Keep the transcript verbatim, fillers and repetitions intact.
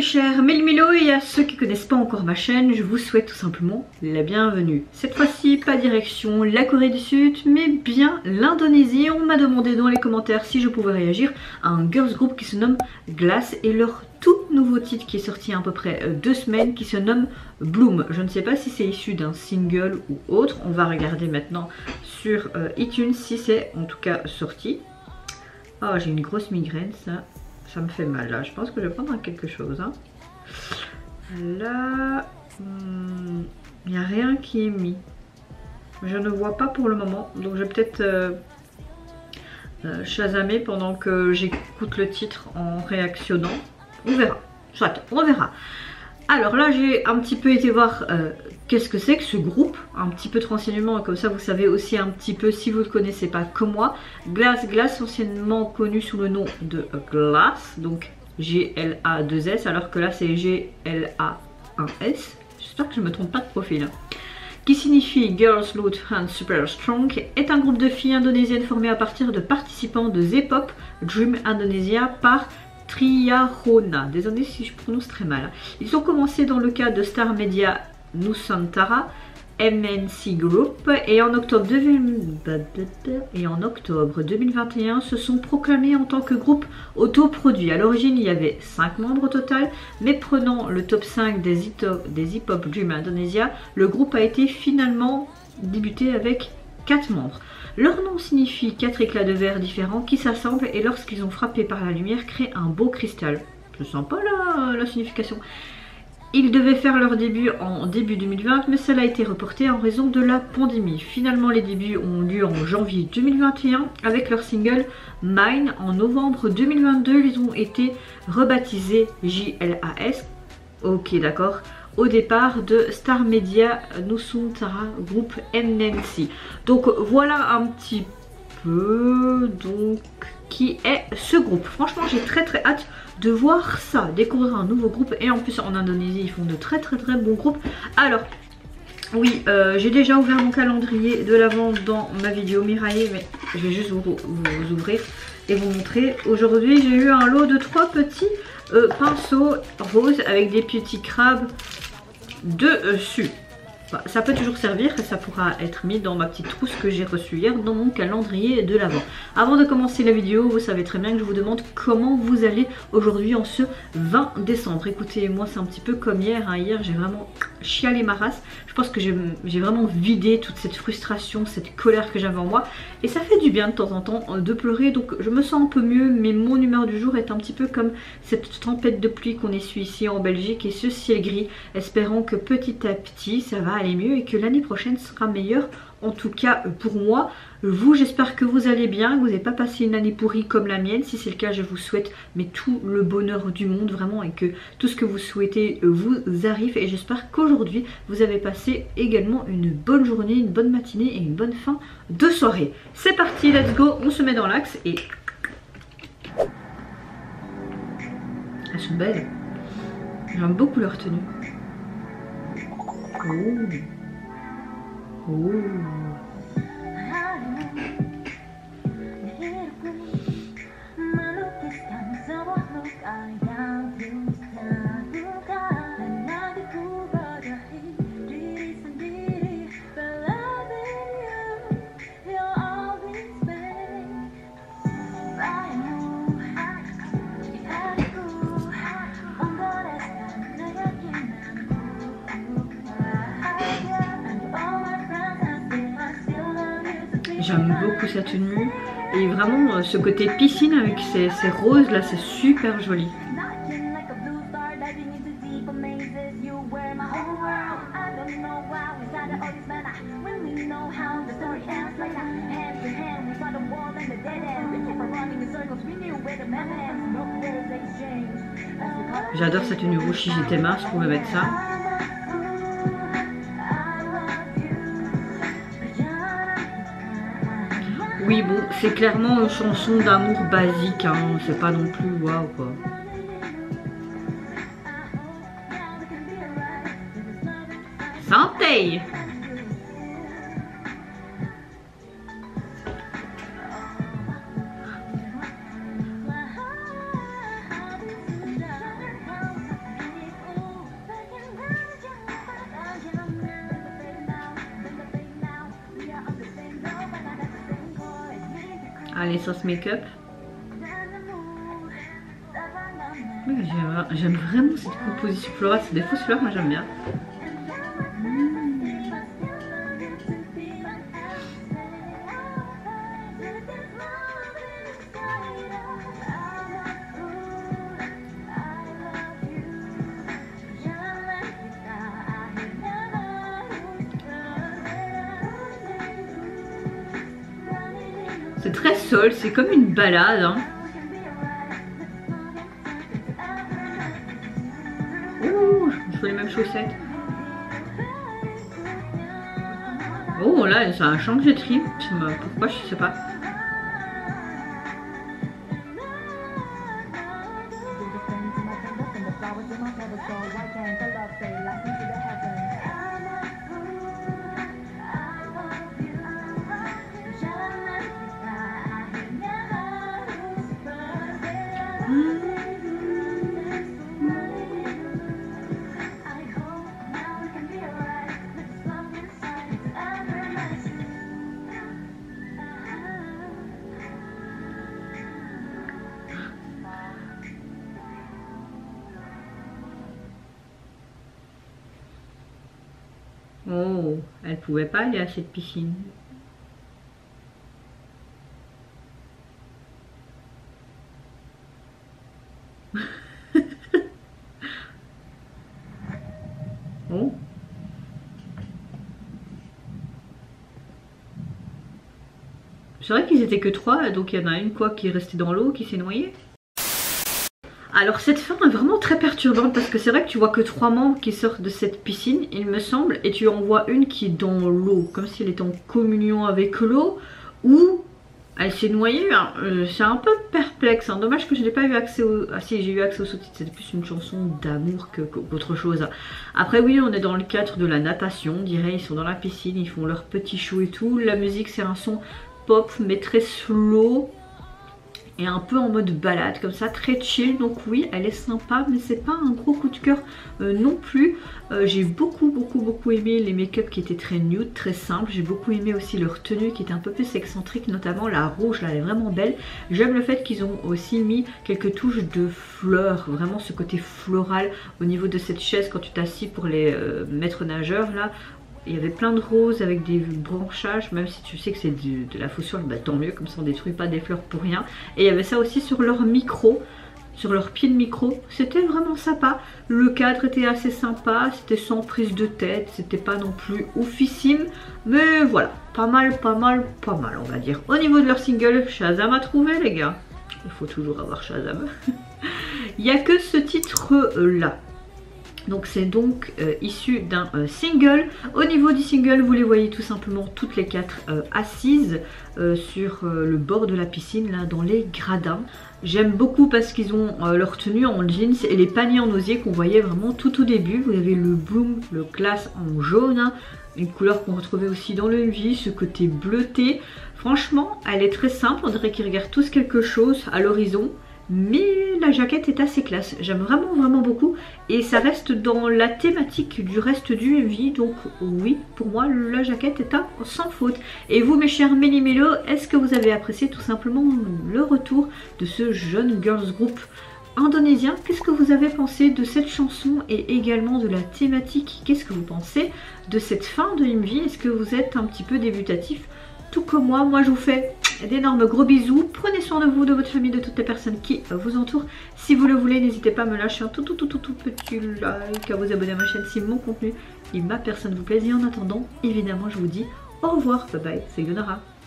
chers Melmilo, et à ceux qui ne connaissent pas encore ma chaîne, je vous souhaite tout simplement la bienvenue. Cette fois-ci, pas direction la Corée du Sud, mais bien l'Indonésie. On m'a demandé dans les commentaires si je pouvais réagir à un girls group qui se nomme Glass et leur tout nouveau titre qui est sorti il y a à peu près deux semaines qui se nomme Bloom. Je ne sais pas si c'est issu d'un single ou autre. On va regarder maintenant sur euh, iTunes si c'est en tout cas sorti. Oh, j'ai une grosse migraine, ça. Ça me fait mal là, je pense que je vais prendre quelque chose. Hein. Là, il n'y a rien qui est mis. Je ne vois pas pour le moment, donc je vais peut-être euh, euh, chasamer pendant que j'écoute le titre en réactionnant. On verra, soit, on verra. Alors là, j'ai un petit peu été voir euh, qu'est-ce que c'est que ce groupe, un petit peu de renseignements, et comme ça vous savez aussi un petit peu si vous ne le connaissez pas comme moi. Glass, Glass, anciennement connu sous le nom de Glass, donc G L A deux S, alors que là c'est G L A un S. J'espère que je ne me trompe pas de profil. Hein. Qui signifie Girls Loud and Super Strong, est un groupe de filles indonésiennes formé à partir de participants de Z-Pop Dream Indonesia par Triahona, désolé si je prononce très mal. Ils ont commencé dans le cadre de Star Media Nusantara M N C Group et en octobre, deux mille... et en octobre deux mille vingt et un se sont proclamés en tant que groupe autoproduit. À l'origine, il y avait cinq membres au total, mais prenant le top cinq des Hip-Hop Dream Indonesia, le groupe a été finalement débuté avec quatre membres. Leur nom signifie quatre éclats de verre différents qui s'assemblent et lorsqu'ils ont frappé par la lumière créent un beau cristal. Je sens pas la, la signification. Ils devaient faire leur début en début deux mille vingt, mais cela a été reporté en raison de la pandémie. Finalement, les débuts ont lieu en janvier deux mille vingt et un avec leur single Mine. En novembre deux mille vingt-deux, ils ont été rebaptisés J L A S. Ok, d'accord. Au départ de Star Media Nusantara Group M N C. Donc voilà un petit peu donc qui est ce groupe. Franchement, j'ai très très hâte de voir ça, découvrir un nouveau groupe, et en plus en Indonésie ils font de très très très bons groupes. Alors oui, euh, j'ai déjà ouvert mon calendrier de l'avant dans ma vidéo Miraille, mais je vais juste vous, vous, vous ouvrir et vous montrer. Aujourd'hui j'ai eu un lot de trois petits euh, pinceaux roses avec des petits crabes dessus. Bah, ça peut toujours servir et ça pourra être mis dans ma petite trousse que j'ai reçue hier dans mon calendrier de l'avant. Avant de commencer la vidéo, vous savez très bien que je vous demande comment vous allez aujourd'hui en ce vingt décembre. Écoutez, moi c'est un petit peu comme hier. Hein. Hier j'ai vraiment chialé ma race. Je pense que j'ai vraiment vidé toute cette frustration, cette colère que j'avais en moi. Et ça fait du bien de temps en temps de pleurer. Donc je me sens un peu mieux, mais mon humeur du jour est un petit peu comme cette tempête de pluie qu'on essuie ici en Belgique et ce ciel gris. Espérons que petit à petit ça va aller mieux et que l'année prochaine sera meilleure, en tout cas pour moi. Vous, j'espère que vous allez bien, que vous n'avez pas passé une année pourrie comme la mienne. Si c'est le cas, je vous souhaite mais tout le bonheur du monde vraiment, et que tout ce que vous souhaitez vous arrive. Et j'espère qu'aujourd'hui vous avez passé également une bonne journée, une bonne matinée et une bonne fin de soirée. C'est parti, let's go, on se met dans l'axe. Et elles sont belles, j'aime beaucoup leur tenue. Oh. Oh. J'aime beaucoup sa tenue et vraiment ce côté piscine avec ces, ces roses là, c'est super joli. J'adore cette tenue rouge, si j'étais mince je pouvais mettre ça. Oui bon, c'est clairement une chanson d'amour basique, hein. C'est pas non plus waouh quoi. Santé! Allez, sauce make-up. Oui, j'aime vraiment cette composition florale. C'est des fausses fleurs, moi j'aime bien. C'est très sol, c'est comme une balade. Hein. Oh, je fais les mêmes chaussettes. Oh là, ça a changé de rythme. Pourquoi, je sais pas. Oh, elle pouvait pas aller à cette piscine. Oh. C'est vrai qu'ils étaient que trois, donc il y en a une quoi qui est restée dans l'eau, qui s'est noyée. Alors cette fin est vraiment très perturbante parce que c'est vrai que tu vois que trois membres qui sortent de cette piscine, il me semble, et tu en vois une qui est dans l'eau, comme si elle était en communion avec l'eau, ou elle s'est noyée. Hein. Euh, c'est un peu perplexe, hein. Dommage que je n'ai pas eu accès au... Ah si, j'ai eu accès aux sous-titres, c'était plus une chanson d'amour qu'autre chose. Après oui, on est dans le cadre de la natation, on dirait, ils sont dans la piscine, ils font leur petit show et tout. La musique c'est un son pop mais très slow. Et un peu en mode balade comme ça, très chill. Donc oui, elle est sympa, mais c'est pas un gros coup de cœur euh, non plus. euh, J'ai beaucoup beaucoup beaucoup aimé les make-up qui étaient très nude, très simples. J'ai beaucoup aimé aussi leur tenue qui était un peu plus excentrique, notamment la rouge là, elle est vraiment belle. J'aime le fait qu'ils ont aussi mis quelques touches de fleurs, vraiment ce côté floral au niveau de cette chaise quand tu t'assis pour les euh, maîtres nageurs là. Il y avait plein de roses avec des branchages, même si tu sais que c'est de, de la fausse fleur, bah tant mieux, comme ça on détruit pas des fleurs pour rien. Et il y avait ça aussi sur leur micro, sur leur pied de micro, c'était vraiment sympa. Le cadre était assez sympa, c'était sans prise de tête, c'était pas non plus oufissime, mais voilà, pas mal, pas mal, pas mal on va dire. Au niveau de leur single, Shazam a trouvé les gars, il faut toujours avoir Shazam. Il n'y a que ce titre là. Donc c'est donc euh, issu d'un euh, single. Au niveau du single, vous les voyez tout simplement toutes les quatre euh, assises euh, sur euh, le bord de la piscine, là dans les gradins. J'aime beaucoup parce qu'ils ont euh, leur tenue en jeans et les paniers en osier qu'on voyait vraiment tout au début. Vous avez le bloom, le glace en jaune, hein, une couleur qu'on retrouvait aussi dans le M V, ce côté bleuté. Franchement, elle est très simple, on dirait qu'ils regardent tous quelque chose à l'horizon. Mais la jaquette est assez classe, j'aime vraiment vraiment beaucoup et ça reste dans la thématique du reste du M V, donc oui, pour moi la jaquette est à sans faute. Et vous mes chers Méli-Mélo, est-ce que vous avez apprécié tout simplement le retour de ce jeune girls group indonésien? Qu'est-ce que vous avez pensé de cette chanson et également de la thématique? Qu'est-ce que vous pensez de cette fin de M V? Est-ce que vous êtes un petit peu débutatif tout comme moi? Moi je vous fais d'énormes gros bisous, prenez soin de vous, de votre famille, de toutes les personnes qui vous entourent. Si vous le voulez, n'hésitez pas à me lâcher un tout tout tout tout, tout petit like, à vous abonner à ma chaîne si mon contenu et ma personne vous plaise. Et en attendant, évidemment, je vous dis au revoir, bye bye, c'est Yonara.